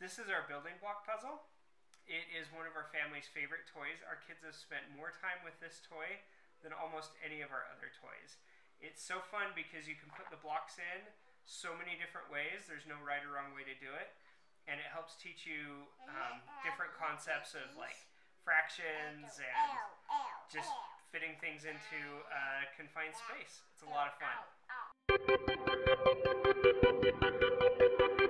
This is our building block puzzle. It is one of our family's favorite toys. Our kids have spent more time with this toy than almost any of our other toys. It's so fun because you can put the blocks in so many different ways. There's no right or wrong way to do it. And it helps teach you different concepts of like fractions and just fitting things into a confined space. It's a lot of fun.